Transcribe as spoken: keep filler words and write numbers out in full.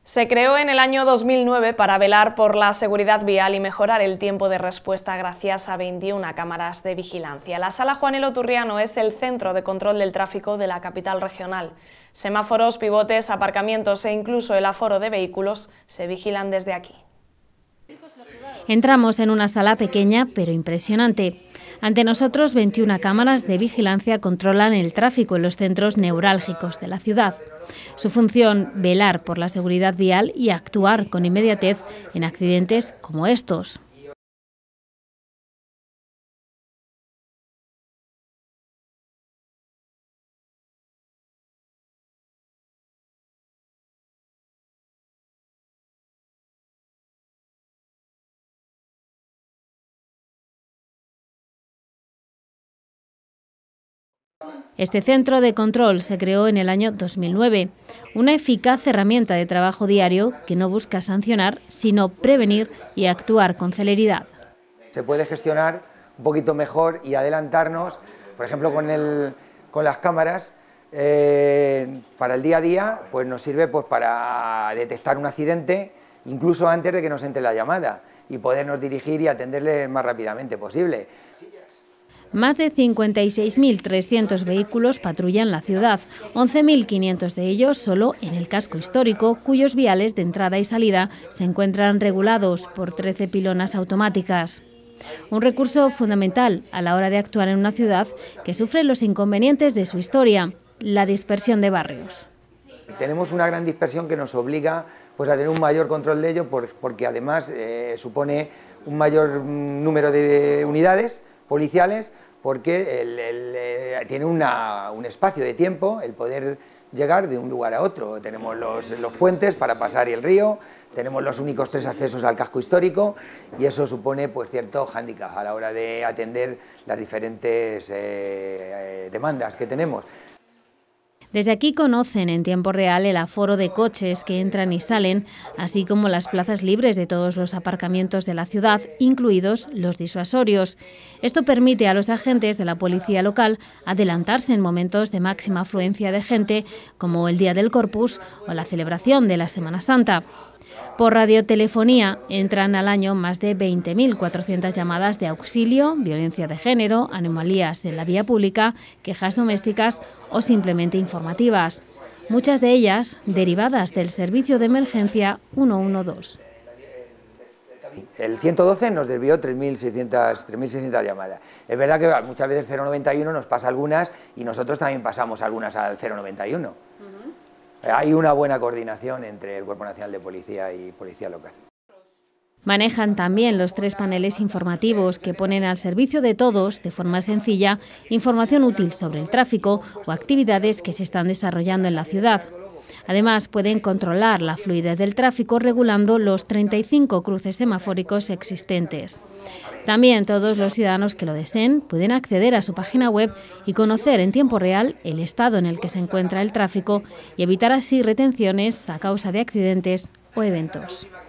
Se creó en el año dos mil nueve para velar por la seguridad vial y mejorar el tiempo de respuesta gracias a veintiuna cámaras de vigilancia. La Sala Juan Elo Turriano es el centro de control del tráfico de la capital regional. Semáforos, pivotes, aparcamientos e incluso el aforo de vehículos se vigilan desde aquí. Entramos en una sala pequeña pero impresionante. Ante nosotros, veintiuna cámaras de vigilancia controlan el tráfico en los centros neurálgicos de la ciudad. Su función, velar por la seguridad vial y actuar con inmediatez en accidentes como estos. Este centro de control se creó en el año dos mil nueve, una eficaz herramienta de trabajo diario que no busca sancionar, sino prevenir y actuar con celeridad. Se puede gestionar un poquito mejor y adelantarnos, por ejemplo, con, el, con las cámaras, eh, para el día a día, pues nos sirve pues, para detectar un accidente, incluso antes de que nos entre la llamada, y podernos dirigir y atenderle el más rápidamente posible. Más de cincuenta y seis mil trescientos vehículos patrullan la ciudad, once mil quinientos de ellos solo en el casco histórico, cuyos viales de entrada y salida se encuentran regulados por trece pilonas automáticas. Un recurso fundamental a la hora de actuar en una ciudad que sufre los inconvenientes de su historia, la dispersión de barrios. Tenemos una gran dispersión que nos obliga pues, a tener un mayor control de ello porque además eh, supone un mayor número de unidades policiales, porque el, el, eh, tiene una, un espacio de tiempo el poder llegar de un lugar a otro. Tenemos los, los puentes para pasar el río, tenemos los únicos tres accesos al casco histórico y eso supone pues, cierto hándicap a la hora de atender las diferentes eh, demandas que tenemos. Desde aquí conocen en tiempo real el aforo de coches que entran y salen, así como las plazas libres de todos los aparcamientos de la ciudad, incluidos los disuasorios. Esto permite a los agentes de la policía local adelantarse en momentos de máxima afluencia de gente, como el Día del Corpus o la celebración de la Semana Santa. Por radiotelefonía entran al año más de veinte mil cuatrocientas llamadas de auxilio, violencia de género, anomalías en la vía pública, quejas domésticas o simplemente informativas. Muchas de ellas derivadas del servicio de emergencia ciento doce. El ciento doce nos desvió tres mil seiscientas llamadas. Es verdad que muchas veces cero noventa y uno nos pasa algunas y nosotros también pasamos algunas al cero noventa y uno. Uh-huh. Hay una buena coordinación entre el Cuerpo Nacional de Policía y Policía Local. Manejan también los tres paneles informativos que ponen al servicio de todos, de forma sencilla, información útil sobre el tráfico o actividades que se están desarrollando en la ciudad. Además, pueden controlar la fluidez del tráfico regulando los treinta y cinco cruces semafóricos existentes. También todos los ciudadanos que lo deseen pueden acceder a su página web y conocer en tiempo real el estado en el que se encuentra el tráfico y evitar así retenciones a causa de accidentes o eventos.